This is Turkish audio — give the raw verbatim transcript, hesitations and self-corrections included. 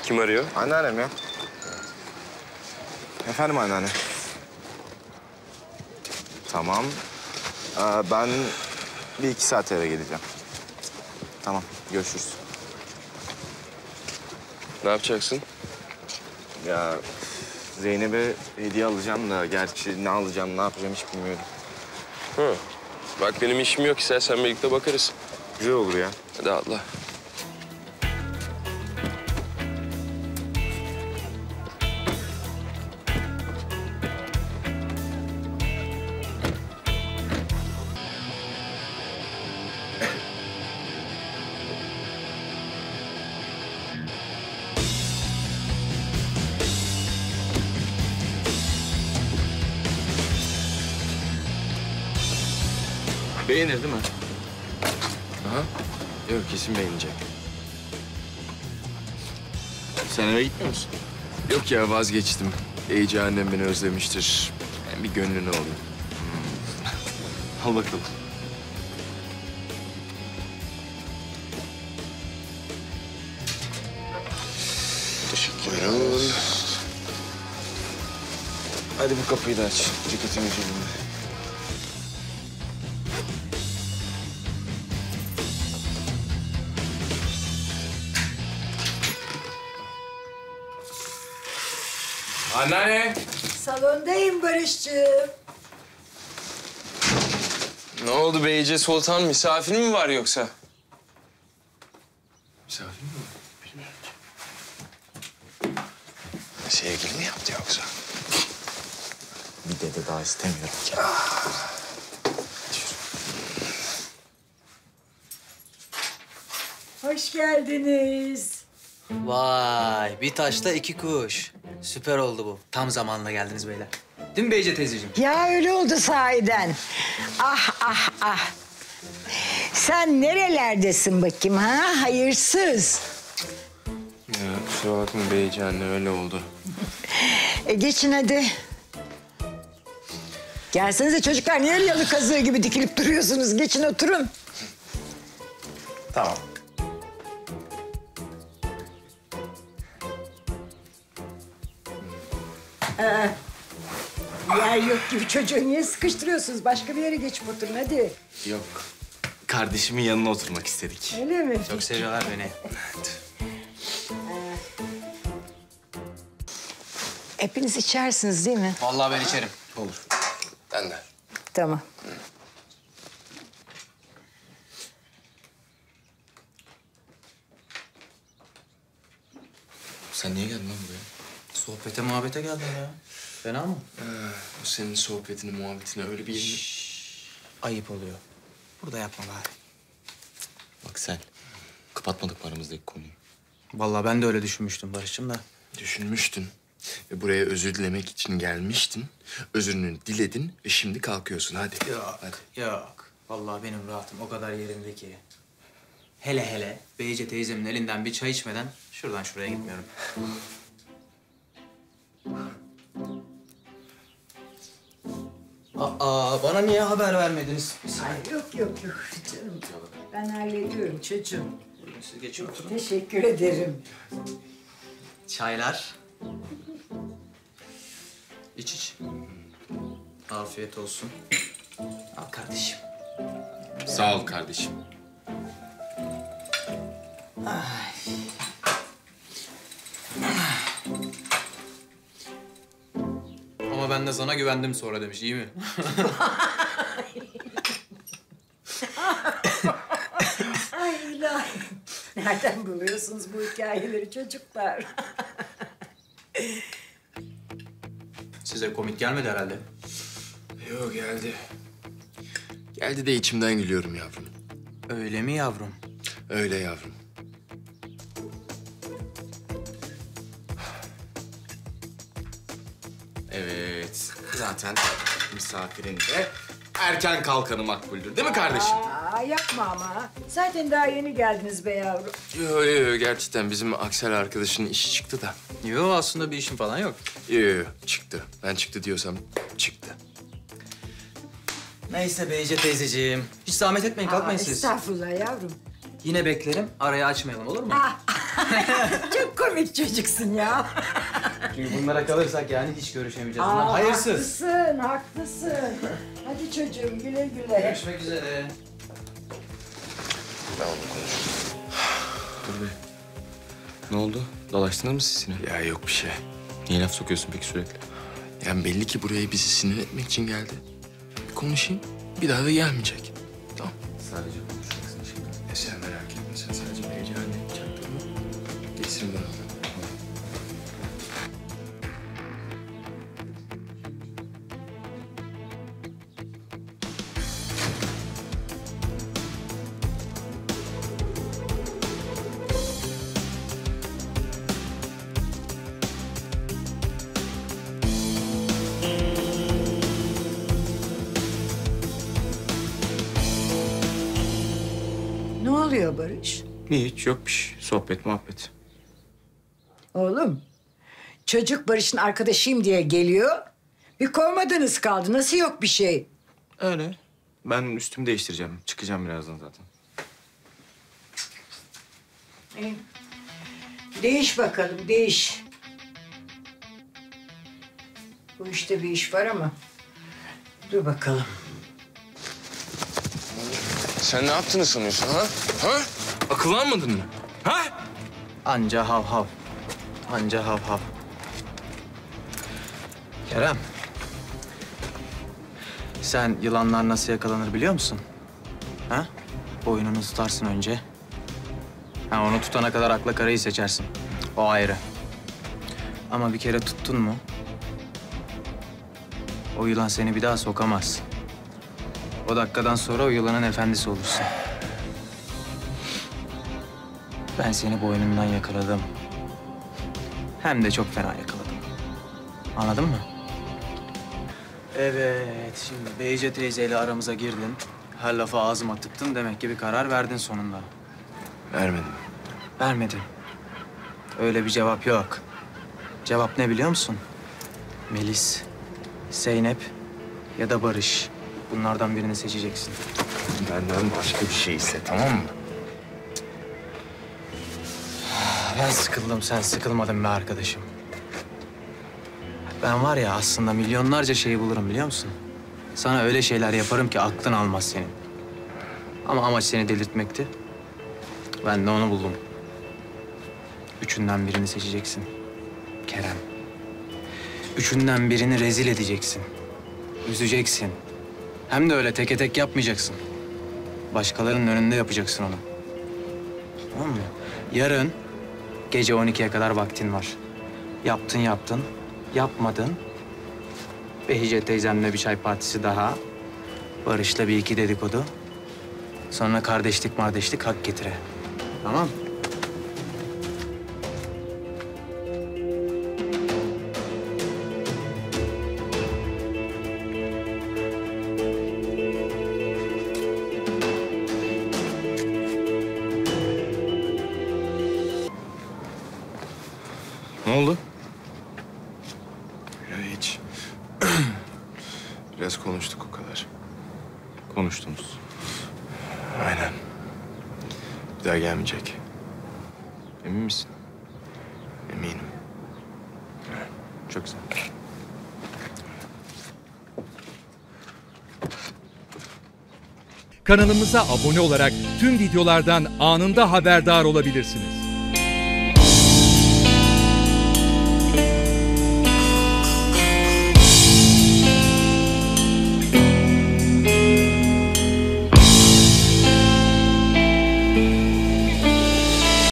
Kim arıyor? Anneannem ya. Efendim anneanne. Tamam. Ee, ben bir iki saat eve geleceğim. Tamam, görüşürüz. Ne yapacaksın? Ya Zeynep'e hediye alacağım da gerçi ne alacağım, ne yapacağım hiç bilmiyorum. Hı. Bak benim işim yok. İstersen birlikte bakarız. Güzel olur ya. Hadi atla. Beğenir değil mi? Aha. Yok kesin beğenecek. Sen eve gitmiyor musun? Yok ya vazgeçtim. Ece annem beni özlemiştir. Ben bir gönlünü alayım. Al bakalım. Teşekkür ederim. Hadi bu kapıyı da aç. Ceketimi cebimde. Anneanne. Salondayım Barış'cığım. Ne oldu Beyce Sultan? Misafir mi var yoksa? Misafir mi var? Bilmiyorum ki. Sevgili mi yaptı yoksa? Bir dede daha istemiyorum ki. Hoş geldiniz. Vay, bir taşla iki kuş. Süper oldu bu. Tam zamanında geldiniz beyler. Değil mi Beyce teyzeciğim? Ya öyle oldu sahiden. Ah ah ah. Sen nerelerdesin bakayım ha? Hayırsız. Ya kusura bakma Beyce anne öyle oldu. E geçin hadi. Gelsenize çocuklar. Niye yalı kazığı gibi dikilip duruyorsunuz? Geçin oturun. Tamam. Ee, yer yok gibi çocuğu niye sıkıştırıyorsunuz? Başka bir yere geçip oturun hadi. Yok. Kardeşimin yanına oturmak istedik. Öyle mi? Çok seviyorlar beni. Hepiniz içersiniz değil mi? Vallahi ben içerim. Olur. Ben de. Tamam. Sen niye geldin lan buraya? Sohbete muhabbete geldim ya. Fena mı? Ha, o senin sohbetini, muhabbetini öyle bir yerini... Ayıp oluyor. Burada yapma bari. Bak sen, kapatmadık mı aramızdaki konuyu? Vallahi ben de öyle düşünmüştüm Barış'cığım da. Düşünmüştün ve buraya özür dilemek için gelmiştin. Özrünü diledin ve şimdi kalkıyorsun. Hadi. Yok, Hadi. yok. Vallahi benim rahatım o kadar yerinde ki. Hele hele Beyce teyzemin elinden bir çay içmeden şuradan şuraya gitmiyorum. Aa, bana niye haber vermediniz? Bir saniye. Ay yok yok yok canım. Ben hallediyorum çocuğum. Siz geçin oturun. Teşekkür ederim. Çaylar. İç iç. Afiyet olsun. Al kardeşim. Sağ ol kardeşim. Ama ben de sana güvendim sonra demiş, iyi mi? Ay ilahi. Nereden buluyorsunuz bu hikayeleri çocuklar? Size komik gelmedi herhalde. Yok geldi. Geldi de içimden gülüyorum yavrum. Öyle mi yavrum? Öyle yavrum. Evet, zaten misafirin de erken kalkanı makbuldür değil mi kardeşim? Aa yapma ama. Zaten daha yeni geldiniz be yavrum. Yo yo yo gerçekten bizim Aksel arkadaşının işi çıktı da. Yok aslında bir işim falan yok. Yo yo yo çıktı. Ben çıktı diyorsam çıktı. Neyse Beyce teyzeciğim. Hiç zahmet etmeyin, kalkmayın Aa, siz. Estağfurullah yavrum. Yine beklerim, arayı açmayalım olur mu? Ah, Çok komik çocuksun ya. Çünkü bunlara kalırsak yani hiç görüşemeyeceğiz. Aa, Bunlar hayırsız. Haklısın, haklısın. Hadi çocuğum güle güle. Görüşmek üzere. Ben onunla konuşurum. Dur be. Ne oldu? Dalaştınız mı siz yine? Ya yok bir şey. Niye laf sokuyorsun peki sürekli? Yani belli ki buraya bizi sinir etmek için geldi. Bir konuşayım, bir daha da gelmeyecek. Tamam. Sadece konuşacaksın şimdi. E sen merak etme, sen sadece heyecanı yapacaktın mı? Geçsin bana. Ne oluyor Barış? Hiç yok bir şey. Sohbet muhabbet. Oğlum, çocuk Barış'ın arkadaşıyım diye geliyor. Bir kovmadınız kaldı. Nasıl yok bir şey? Öyle. Ben üstümü değiştireceğim. Çıkacağım birazdan zaten. İyi. Değiş bakalım, değiş. Bu işte bir iş var ama. Dur bakalım. Sen ne yaptığını sanıyorsun ha? Ha? Akıllanmadın mı? Ha? Anca hav hav. Anca hav hav. Kerem. Sen yılanlar nasıl yakalanır biliyor musun? Ha? Boynunu tutarsın önce. Ha, onu tutana kadar akla karayı seçersin. O ayrı. Ama bir kere tuttun mu... o yılan seni bir daha sokamaz. O dakikadan sonra o yılanın efendisi olursun. Ben seni boynundan yakaladım. Hem de çok fena yakaladım. Anladın mı? Evet, şimdi Beyce teyzeyle aramıza girdin. Her lafı ağzıma tıktın. Demek ki bir karar verdin sonunda. Vermedim. Vermedin. Öyle bir cevap yok. Cevap ne biliyor musun? Melis, Zeynep ya da Barış. Bunlardan birini seçeceksin. Benden başka bir şey iste, tamam mı? Ben sıkıldım, sen sıkılmadın be arkadaşım. Ben var ya aslında milyonlarca şeyi bulurum biliyor musun? Sana öyle şeyler yaparım ki aklın almaz senin. Ama amaç seni delirtmekti. Ben de onu buldum. Üçünden birini seçeceksin. Kerem. Üçünden birini rezil edeceksin. Üzeceksin. Hem de öyle teke tek yapmayacaksın. Başkalarının önünde yapacaksın onu. Tamam mı? Yarın gece on ikiye kadar vaktin var. Yaptın yaptın, yapmadın. Behice teyzemle bir çay partisi daha. Barış'la bir iki dedikodu. Sonra kardeşlik mardeşlik hak getire. Tamam. Ne oldu? Ya hiç. Biraz konuştuk o kadar. Konuştunuz. Aynen. Bir daha gelmeyecek. Emin misin? Eminim. Çok güzel. Kanalımıza abone olarak tüm videolardan anında haberdar olabilirsiniz.